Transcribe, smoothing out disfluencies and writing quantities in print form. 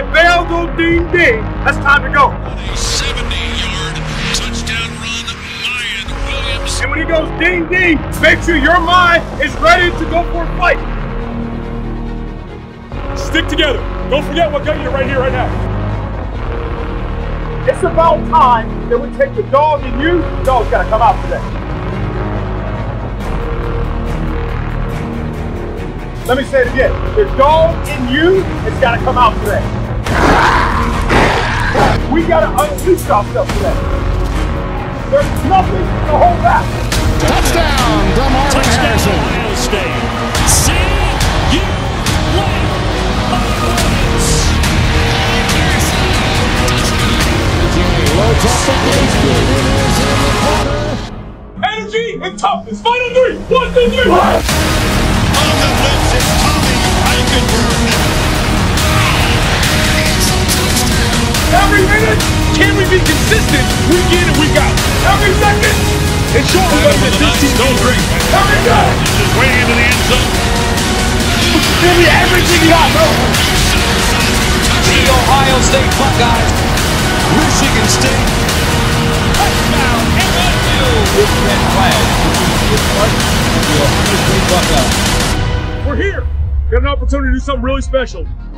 bell go ding ding, that's time to go. A 70-yard touchdown run, Lion Williams. And when he goes ding ding, make sure your mind is ready to go for a fight. Stick together. Don't forget what got you right here, right now. It's about time that we take the dog in you. The dog's got to come out today. Let me say it again. The dog in you has got to come out today. We got to unleash ourselves today. There's nothing to hold back. Touchdown, Ohio State. See you later. Energy and toughness. Final three. 1, 2, 3. On the blitz is Tommy Eichenberg. Every minute, can we be consistent? Week in and week out. Every second, ensure we're going to get this team going great. Every day. Just waiting into the end zone. Give me everything you got, bro. The Ohio State Buckeyes, Michigan State. Touchdown, MSU. It's been glad. The Ohio State Buckeyes. We're here. Got an opportunity to do something really special.